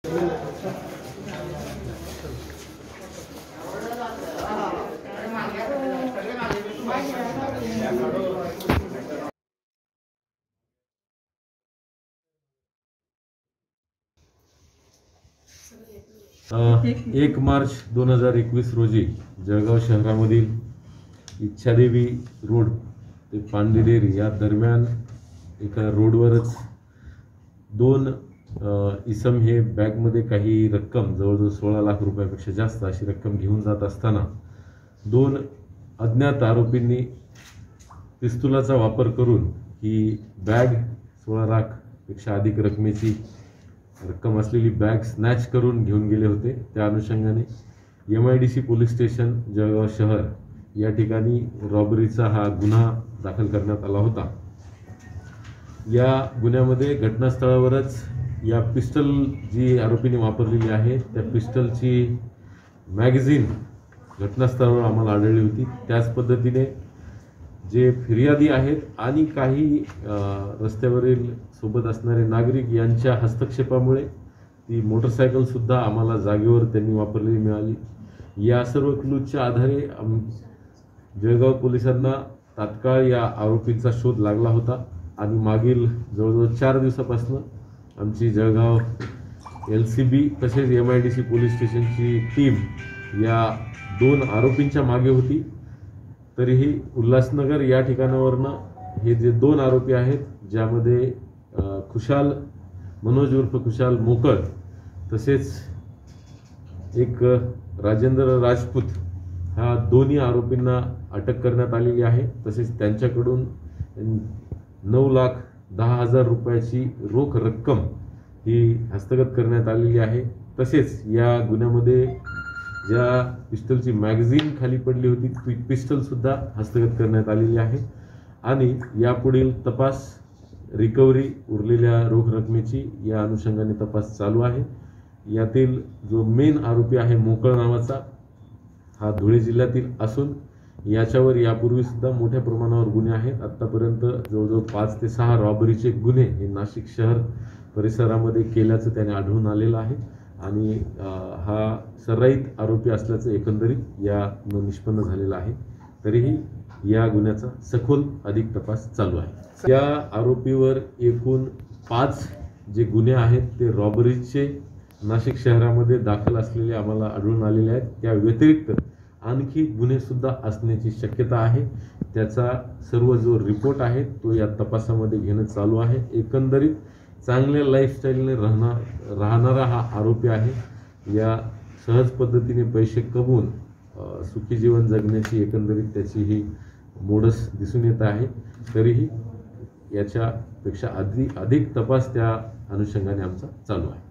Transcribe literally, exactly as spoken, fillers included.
एक मार्च दोन हजार एकवीस रोजी जळगाव शहरामधील इच्छादेवी रोड ते पांडेडेरी या दरम्यान एका रोडवरच दोन इसम हे बॅगमध्ये काही रक्कम जवळजवळ सोळा लाख रुपयापेक्षा जास्त अशी रक्कम घेऊन जात असताना दोन अज्ञात आरोपींनी पिस्तुलाचा वापर करून ही बॅग सोळा लाखपेक्षा अधिक रकमेची रक्कम असलेली बॅग स्नॅच करून घेऊन गेले होते। त्या अनुषंगाने M I D C police station Jalgaon शहर या ठिकाणी रॉबरीचा हा गुन्हा दाखल करण्यात आला होता। या गुन्ह्यामध्ये घटनास्थळावरच या पिस्टल जी आरोपींनी वापरलेली आहे त्या पिस्टलची मॅगझीन घटनास्थळावर आम्हाला आढळली होती। त्याच पद्धतीने जे फिर्यादी आहेत आणि काही रस्त्यावरील सोबत असणारे नागरिक यांच्या हस्तक्षेपामुळे ती मोटरसायकल सुद्धा आम्हाला जागेवर त्यांनी वापरलेली मिळाली। या सर्व क्लूजच्या आधारे जळगाव पोलिसांना तात्काळ या आरोपींचा शोध लागला होता आणि मागील जवळजवळ चार दिवसापासून आमची जळगाव एल सी बी तसेच M I D C police स्टेशनची टीम या दोन आरोपींच्या मागे होती। तरीही उल्हासनगर या ठिकाणावरनं हे जे दोन आरोपी आहेत ज्यामध्ये खुशाल मनोज उर्फ खुशाल मोकळ तसेच एक राजेंद्र राजपूत ह्या दोन्ही आरोपींना अटक करण्यात आलेली आहे। तसेच त्यांच्याकडून नऊ लाख दहा हजार रुपयाची रोख रक्कम ही हस्तगत करण्यात आलेली आहे। तसेच या गुन्ह्यामध्ये ज्या पिस्टलची मॅगझीन खाली पडली होती ती पिस्टल सुद्धा हस्तगत करण्यात आलेली आहे आणि यापुढील तपास रिकव्हरी उरलेल्या रोख रकमेची या अनुषंगाने तपास चालू आहे। यातील जो मेन आरोपी आहे मोकळ नावाचा हा धुळे जिल्ह्यातील असून याच्यावर यापूर्वी सुद्धा मोठ्या प्रमाणावर गुन्हे आहेत। आतापर्यंत जवळजवळ पाच ते सहा रॉबरीचे गुन्हे हे नाशिक शहर परिसरामध्ये केल्याचं त्याने आढळून आलेलं आहे आणि हा सराईत आरोपी असल्याचं एकंदरीत या निष्पन्न झालेलं आहे। तरीही या गुन्ह्याचा सखोल अधिक तपास चालू आहे। या आरोपीवर एकूण पाच जे गुन्हे आहेत ते रॉबरीचे नाशिक शहरामध्ये दाखल असलेले आम्हाला आढळून आलेले आहेत। त्या व्यतिरिक्त आणखी गुन्हे सुद्धा असण्याची शक्यता आहे। त्याचा सर्व जो रिपोर्ट आहे तो या तपासामध्ये घेणं चालू आहे। एकंदरीत चांगल्या लाईफस्टाईलने राहणार राहणारा हा आरोपी आहे। या सहज पद्धतीने पैसे कमवून सुखी जीवन जगण्याची एकंदरीत त्याची ही मोडस दिसून येत आहे। तरीही याच्यापेक्षा अधिक अधिक तपास त्या अनुषंगाने आमचा चालू आहे।